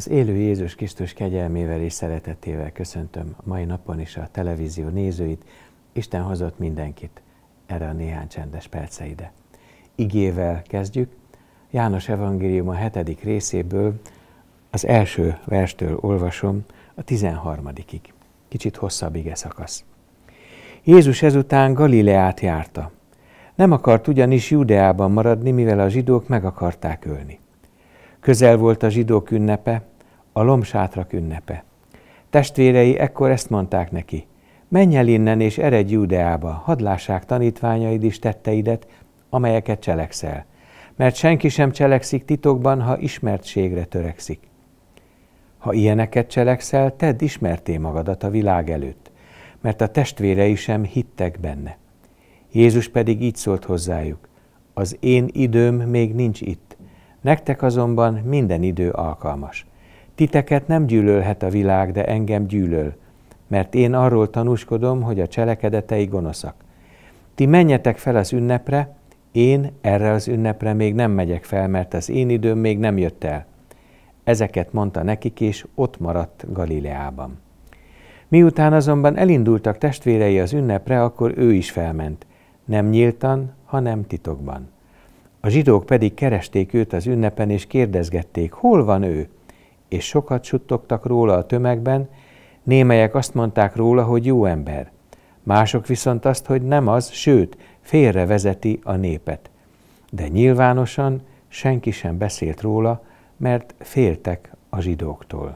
Az élő Jézus Krisztus kegyelmével és szeretetével köszöntöm a mai napon is a televízió nézőit. Isten hozott mindenkit erre a néhány csendes perceide. Igével kezdjük. János evangélium a 7. részéből az első verstől olvasom a 13. Kicsit hosszabb ige szakasz. Jézus ezután Galileát járta. Nem akart ugyanis Judeában maradni, mivel a zsidók meg akarták ölni. Közel volt a zsidók ünnepe, a lombsátrak ünnepe. Testvérei ekkor ezt mondták neki: menj el innen és eredj Judeába, hadd lássák tanítványaid is tetteidet, amelyeket cselekszel. Mert senki sem cselekszik titokban, ha ismertségre törekszik. Ha ilyeneket cselekszel, tedd ismerté magadat a világ előtt, mert a testvérei sem hittek benne. Jézus pedig így szólt hozzájuk: az én időm még nincs itt, nektek azonban minden idő alkalmas. Titeket nem gyűlölhet a világ, de engem gyűlöl, mert én arról tanúskodom, hogy a cselekedetei gonoszak. Ti menjetek fel az ünnepre, én erre az ünnepre még nem megyek fel, mert az én időm még nem jött el. Ezeket mondta nekik, és ott maradt Galileában. Miután azonban elindultak testvérei az ünnepre, akkor ő is felment, nem nyíltan, hanem titokban. A zsidók pedig keresték őt az ünnepen, és kérdezgették, hol van ő? És sokat suttogtak róla a tömegben, némelyek azt mondták róla, hogy jó ember. Mások viszont azt, hogy nem az, sőt, félrevezeti a népet. De nyilvánosan senki sem beszélt róla, mert féltek a zsidóktól.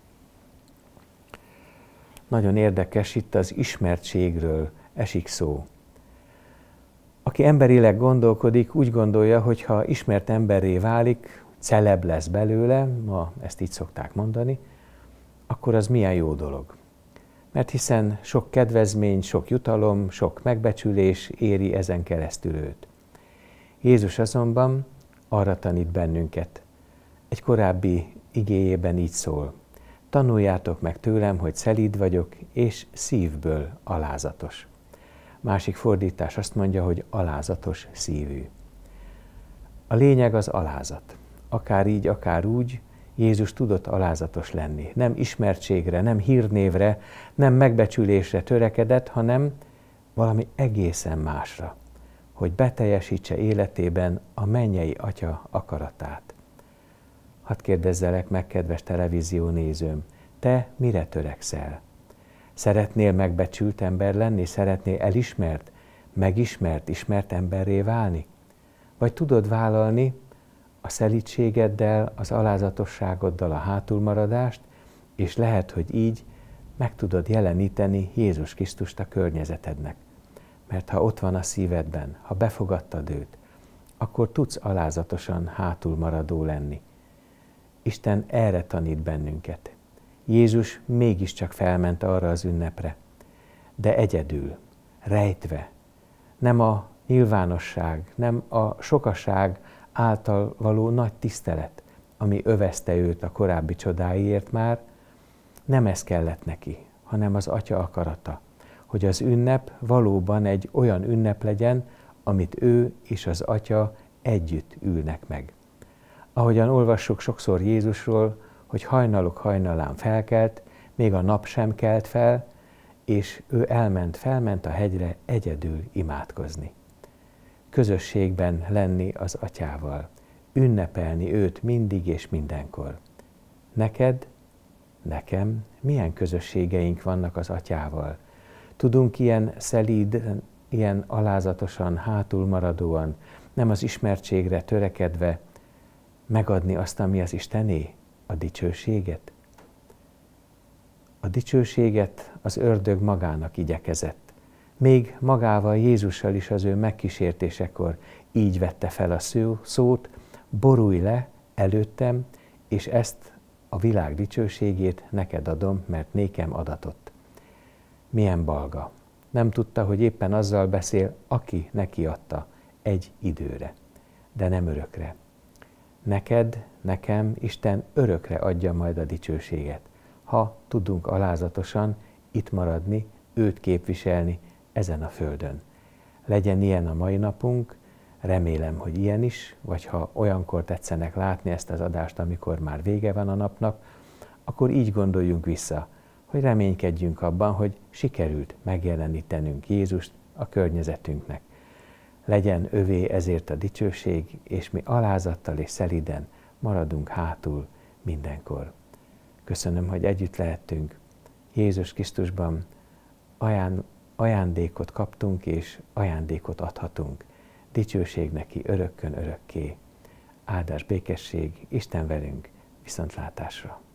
Nagyon érdekes, itt az ismertségről esik szó. Aki emberileg gondolkodik, úgy gondolja, hogy ha ismert emberré válik, celeb lesz belőle, ma ezt így szokták mondani, akkor az milyen jó dolog. Mert hiszen sok kedvezmény, sok jutalom, sok megbecsülés éri ezen keresztül őt. Jézus azonban arra tanít bennünket. Egy korábbi igéjében így szól: tanuljátok meg tőlem, hogy szelíd vagyok, és szívből alázatos. Másik fordítás azt mondja, hogy alázatos szívű. A lényeg az alázat. Akár így, akár úgy, Jézus tudott alázatos lenni. Nem ismertségre, nem hírnévre, nem megbecsülésre törekedett, hanem valami egészen másra, hogy beteljesítse életében a mennyei Atya akaratát. Hadd kérdezzelek meg, kedves televízió nézőm, te mire törekszel? Szeretnél megbecsült ember lenni? Szeretnél elismert, megismert, ismert emberré válni? Vagy tudod vállalni a szelídségeddel, az alázatosságoddal a hátulmaradást, és lehet, hogy így meg tudod jeleníteni Jézus Krisztust a környezetednek. Mert ha ott van a szívedben, ha befogadtad őt, akkor tudsz alázatosan hátulmaradó lenni. Isten erre tanít bennünket. Jézus mégiscsak felment arra az ünnepre, de egyedül, rejtve. Nem a nyilvánosság, nem a sokaság által való nagy tisztelet, ami övezte őt a korábbi csodáiért már, nem ez kellett neki, hanem az Atya akarata, hogy az ünnep valóban egy olyan ünnep legyen, amit ő és az Atya együtt ülnek meg. Ahogyan olvassuk sokszor Jézusról, hogy hajnalok hajnalán felkelt, még a nap sem kelt fel, és ő felment a hegyre egyedül imádkozni. Közösségben lenni az Atyával, ünnepelni őt mindig és mindenkor. Neked, nekem milyen közösségeink vannak az Atyával? Tudunk ilyen szelíd, ilyen alázatosan, hátulmaradóan, nem az ismertségre törekedve megadni azt, ami az Istené, a dicsőséget? A dicsőséget az ördög magának igyekezett. Még magával, Jézussal is az ő megkísértésekor így vette fel a szót: borulj le előttem, és ezt a világ dicsőségét neked adom, mert nékem adatott. Milyen balga! Nem tudta, hogy éppen azzal beszél, aki neki adta egy időre, de nem örökre. Neked, nekem Isten örökre adja majd a dicsőséget, ha tudunk alázatosan itt maradni, őt képviselni ezen a földön. Legyen ilyen a mai napunk, Remélem, hogy ilyen is, vagy ha olyankor tetszenek látni ezt az adást, amikor már vége van a napnak, akkor így gondoljunk vissza, hogy reménykedjünk abban, hogy sikerült megjelenítenünk Jézust a környezetünknek. Legyen övé ezért a dicsőség, és mi alázattal és szelíden maradunk hátul mindenkor. Köszönöm, hogy együtt lehettünk. Jézus Krisztusban ajándékot kaptunk, és ajándékot adhatunk. Dicsőség neki örökkön örökké. Áldás, békesség, Isten velünk, viszontlátásra!